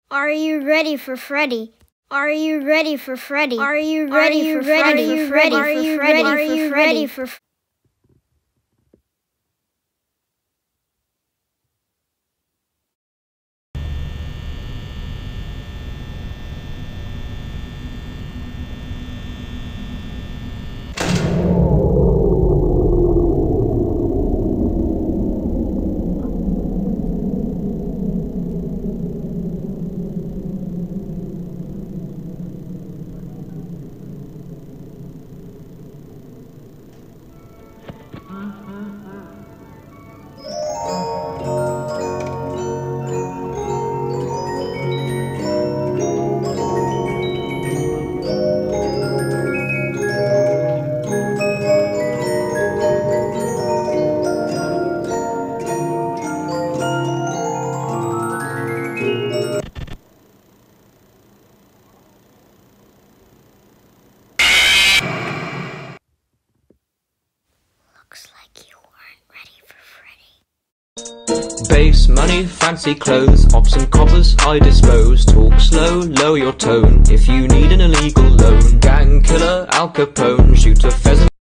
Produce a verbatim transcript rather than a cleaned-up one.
Are you ready for Freddy? Are you ready for Freddy? Are you ready for Freddy? Are you ready for Freddy? Are you ready for Freddy? Looks like you weren't ready for Freddy. Base money, fancy clothes, ops and coppers I dispose. Talk slow, lower your tone if you need an illegal loan. Gang killer, Al Capone, shoot a pheasant.